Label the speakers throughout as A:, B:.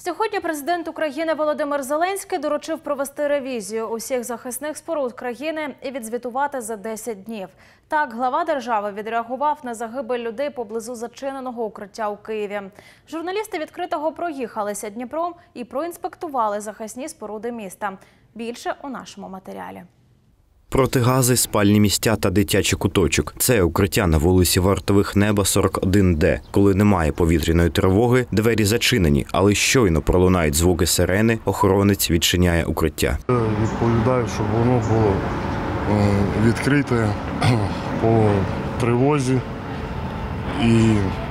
A: Сьогодні президент України Володимир Зеленський доручив провести ревізію усіх захисних споруд країни і відзвітувати за 10 днів. Так, глава держави відреагував на загибель людей поблизу зачиненого укриття у Києві. Журналісти «Відкритого» проїхалися Дніпром і проінспектували захисні споруди міста. Більше у нашому матеріалі.
B: Протигази, спальні місця та дитячий куточок – це укриття на вулиці Вартових Неба, 41Д. Коли немає повітряної тривоги, двері зачинені, але щойно пролунають звуки сирени, охоронець відчиняє укриття.
C: Відповідаю, щоб воно було відкрите по тривозі і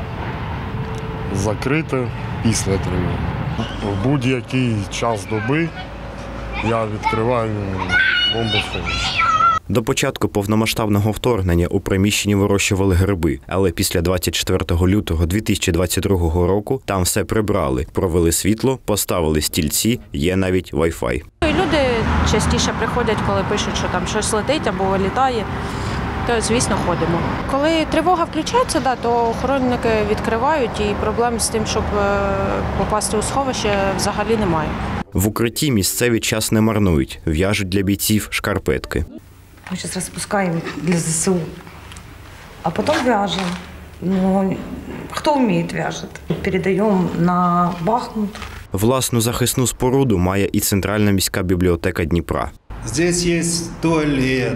C: закрите після тривоги. В будь-який час доби я відкриваю бомбосховище.
B: До початку повномасштабного вторгнення у приміщенні вирощували гриби, але після 24 лютого 2022 року там все прибрали, провели світло, поставили стільці, є навіть Wi-Fi.
D: Люди частіше приходять, коли пишуть, що там щось летить або вилітає, то, звісно, ходимо. Коли тривога включається, то охоронники відкривають, і проблем з тим, щоб попасти у сховище, взагалі немає.
B: В укритті місцеві час не марнують, в'яжуть для бійців шкарпетки.
E: Мы сейчас распускаем для ЗСУ, а потом вяжем. Ну, кто умеет, вяжет. Передаем на Бахмут.
B: Власну захисну споруду має і Центральна міська бібліотека Дніпра.
F: Здесь есть туалет,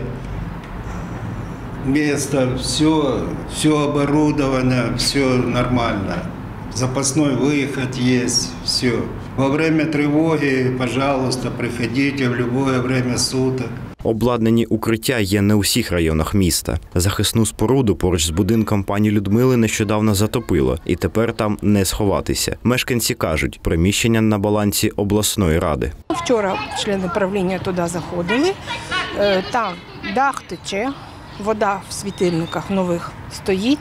F: место, все оборудовано, все нормально. Запасной выход есть, все. Во время тревоги, пожалуйста, приходите в любое время суток.
B: Обладнані укриття є не у всіх районах міста. Захисну споруду поруч з будинком пані Людмили нещодавно затопило, і тепер там не сховатися. Мешканці кажуть, приміщення на балансі обласної ради.
G: Вчора члени правління туди заходили, там дах тече, вода в світильниках нових стоїть,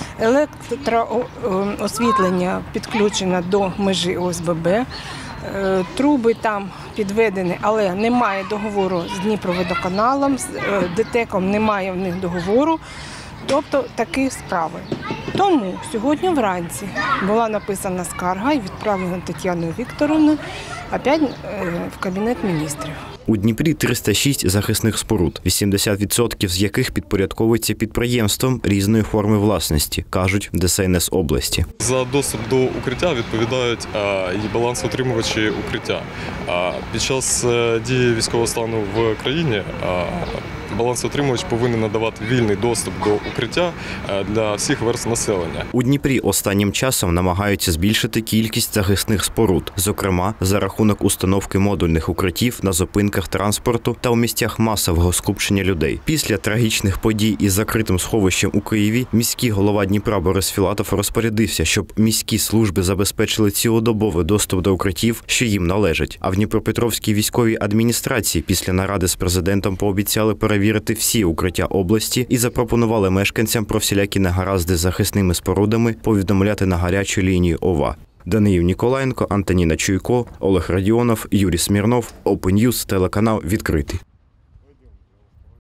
G: електроосвітлення підключено до межі ОСББ, труби там підведені, але немає договору з Дніпроводоканалом, з ДТЕКом немає в них договору, тобто такі справи. Тому сьогодні вранці була написана скарга і відправлена Тетяною Вікторовною опять в Кабінет міністрів.
B: У Дніпрі 306 захисних споруд, 80% з яких підпорядковуються підприємством різної форми власності, кажуть ДСНС області.
H: За доступ до укриття відповідають і балансоутримувачі укриття. Під час дії військового стану в країні балансоутримувач повинен надавати вільний доступ до укриття для всіх верств населення.
B: У Дніпрі останнім часом намагаються збільшити кількість захисних споруд, зокрема за рахунок установки модульних укриттів на зупинках транспорту та у місцях масового скупчення людей. Після трагічних подій із закритим сховищем у Києві міський голова Дніпра Борис Філатов розпорядився, щоб міські служби забезпечили цілодобовий доступ до укриттів, що їм належать. А в Дніпропетровській військовій адміністрації після наради з президентом пообіцяли перевірити всі укриття області і запропонували мешканцям про всілякі негаразди з захисними спорудами повідомляти на гарячу лінію ОВА. Даниїл Ніколаєнко, Антоніна Чуйко, Олег Радіонов, Юрій Смірнов, Open News, телеканал «Відкритий».